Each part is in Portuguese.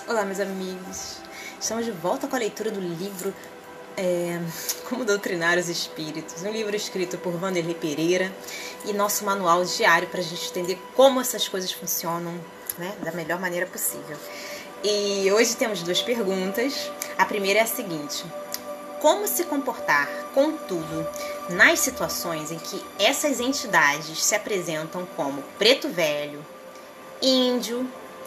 Olá, meus amigos. Estamos de volta com a leitura do livro Como Doutrinar os Espíritos, um livro escrito por Wanderley Pereira e nosso manual diário para a gente entender como essas coisas funcionam, né, da melhor maneira possível. E hoje temos duas perguntas. A primeira é a seguinte: como se comportar, contudo, nas situações em que essas entidades se apresentam como preto velho, índio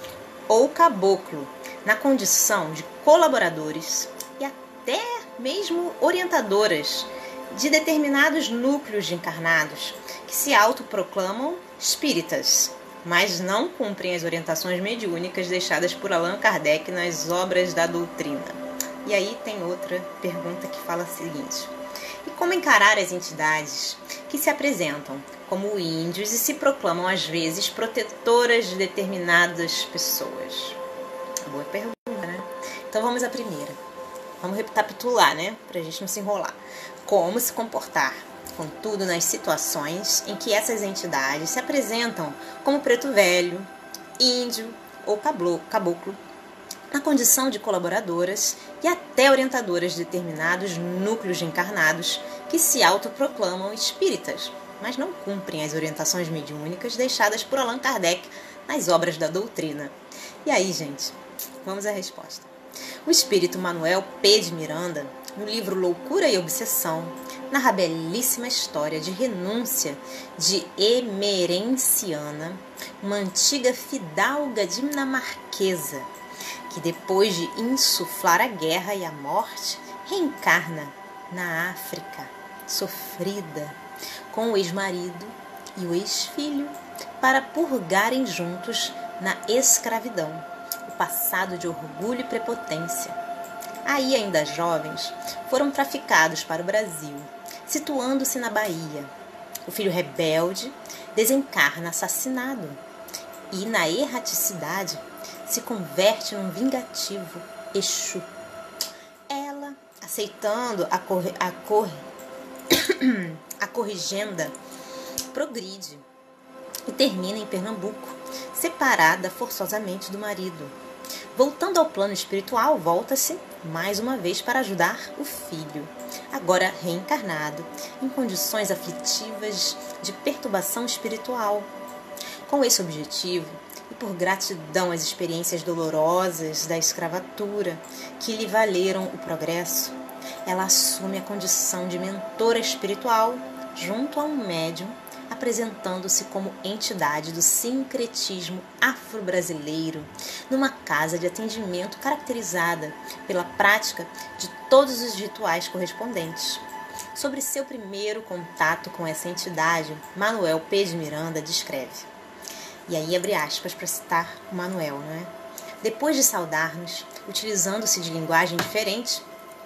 ou caboclo, na condição de colaboradores e até mesmo orientadoras de determinados núcleos de encarnados que se autoproclamam espíritas, mas não cumprem as orientações mediúnicas deixadas por Allan Kardec nas obras da doutrina. E aí tem outra pergunta que fala o seguinte: e como encarar as entidades que se apresentam como índios e se proclamam às vezes protetoras de determinadas pessoas? Boa pergunta, né? Então vamos à primeira. Vamos recapitular, né? Pra gente não se enrolar. Como se comportar, contudo, nas situações em que essas entidades se apresentam como preto velho, índio ou caboclo, na condição de colaboradoras e até orientadoras de determinados núcleos de encarnados que se autoproclamam espíritas, mas não cumprem as orientações mediúnicas deixadas por Allan Kardec nas obras da doutrina. E aí, gente, vamos à resposta. O espírito Manuel P. de Miranda, no livro Loucura e Obsessão, narra a belíssima história de renúncia de Emerenciana, uma antiga fidalga dinamarquesa, que depois de insuflar a guerra e a morte, reencarna na África, sofrida, com o ex-marido e o ex-filho, para purgarem juntos na escravidão o passado de orgulho e prepotência. Aí, ainda jovens, foram traficados para o Brasil, situando-se na Bahia. O filho rebelde desencarna assassinado e, na erraticidade, se converte num vingativo Exu. Ela, aceitando a corrigenda, progride e termina em Pernambuco, separada forçosamente do marido. Voltando ao plano espiritual, volta-se mais uma vez para ajudar o filho, agora reencarnado, em condições aflitivas de perturbação espiritual. Com esse objetivo, e por gratidão às experiências dolorosas da escravatura que lhe valeram o progresso, ela assume a condição de mentora espiritual junto a um médium, apresentando-se como entidade do sincretismo afro-brasileiro, numa casa de atendimento caracterizada pela prática de todos os rituais correspondentes. Sobre seu primeiro contato com essa entidade, Manuel P. de Miranda descreve, e aí abre aspas para citar o Manuel, não é? Depois de saudar-nos, utilizando-se de linguagem diferente,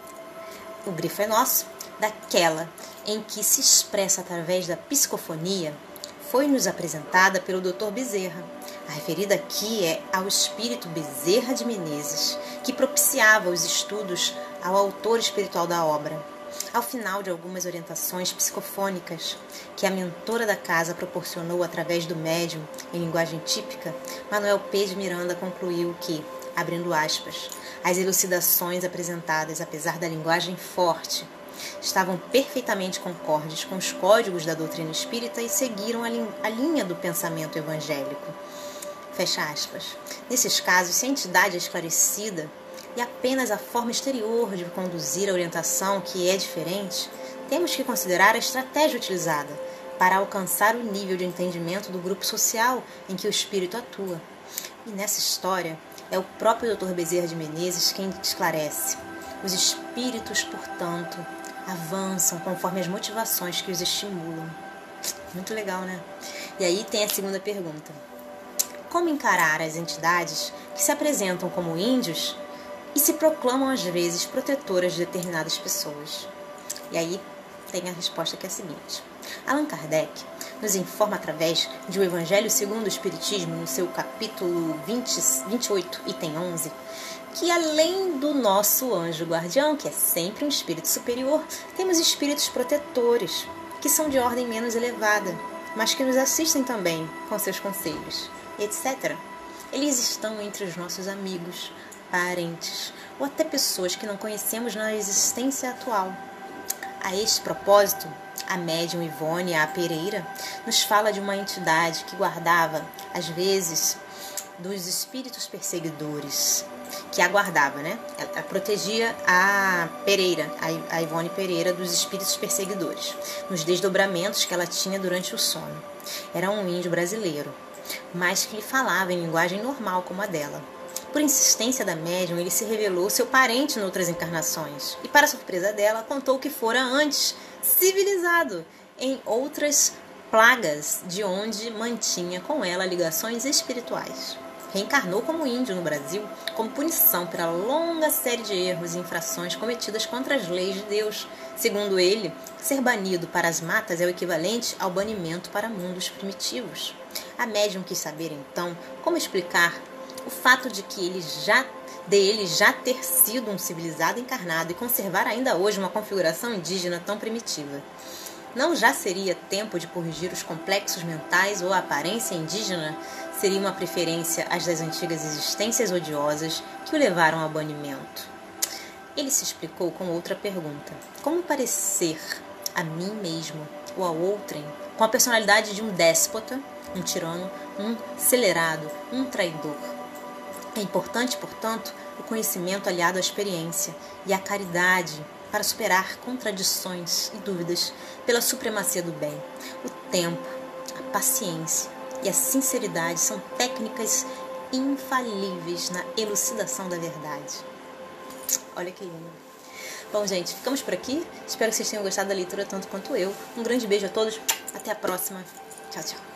o grifo é nosso, daquela em que se expressa através da psicofonia, foi-nos apresentada pelo Dr. Bezerra. A referida aqui é ao espírito Bezerra de Menezes, que propiciava os estudos ao autor espiritual da obra. Ao final de algumas orientações psicofônicas que a mentora da casa proporcionou através do médium em linguagem típica, Manuel P. de Miranda concluiu que, abrindo aspas, as elucidações apresentadas, apesar da linguagem forte, estavam perfeitamente concordes com os códigos da doutrina espírita e seguiram a linha do pensamento evangélico. Fecha aspas. Nesses casos, se a entidade é esclarecida e apenas a forma exterior de conduzir a orientação que é diferente, temos que considerar a estratégia utilizada para alcançar o nível de entendimento do grupo social em que o espírito atua. E nessa história, é o próprio Dr. Bezerra de Menezes quem esclarece. Os espíritos, portanto, avançam conforme as motivações que os estimulam. Muito legal, né? E aí tem a segunda pergunta: como encarar as entidades que se apresentam como índios e se proclamam às vezes protetoras de determinadas pessoas? E aí tem a resposta que é a seguinte: Allan Kardec nos informa através de O Evangelho segundo o Espiritismo, no seu capítulo 28, item 11, que além do nosso anjo guardião, que é sempre um espírito superior, temos espíritos protetores, que são de ordem menos elevada, mas que nos assistem também com seus conselhos, etc. Eles estão entre os nossos amigos, parentes ou até pessoas que não conhecemos na existência atual. A este propósito, a médium Ivone A. Pereira nos fala de uma entidade que guardava, às vezes, dos espíritos perseguidores, que a guardava, né? Ela protegia a Pereira, a Ivone Pereira, dos espíritos perseguidores, nos desdobramentos que ela tinha durante o sono. Era um índio brasileiro, mas que lhe falava em linguagem normal como a dela. Por insistência da médium, ele se revelou seu parente em outras encarnações e, para surpresa dela, contou que fora antes civilizado em outras plagas de onde mantinha com ela ligações espirituais. Reencarnou como índio no Brasil como punição pela longa série de erros e infrações cometidas contra as leis de Deus. Segundo ele, ser banido para as matas é o equivalente ao banimento para mundos primitivos. A médium quis saber, então, como explicar o fato de que ele já ter sido um civilizado encarnado e conservar ainda hoje uma configuração indígena tão primitiva. Não já seria tempo de corrigir os complexos mentais ou a aparência indígena? Seria uma preferência às das antigas existências odiosas que o levaram ao banimento? Ele se explicou com outra pergunta. Como parecer a mim mesmo ou a outrem com a personalidade de um déspota, um tirano, um acelerado, um traidor? É importante, portanto, o conhecimento aliado à experiência e à caridade para superar contradições e dúvidas pela supremacia do bem. O tempo, a paciência e a sinceridade são técnicas infalíveis na elucidação da verdade. Olha que lindo. Bom, gente, ficamos por aqui. Espero que vocês tenham gostado da leitura tanto quanto eu. Um grande beijo a todos. Até a próxima. Tchau, tchau.